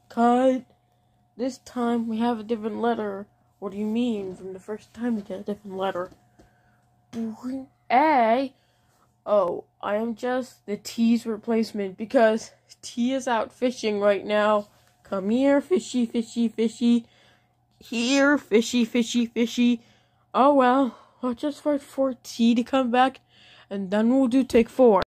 Cut. This time we have a different letter. What do you mean? From the first time we get a different letter. A. Oh, I am just the T's replacement because T is out fishing right now. Come here, fishy, fishy, fishy. Here, fishy, fishy, fishy. Oh well, I'll just wait for T to come back, and then we'll do take 4.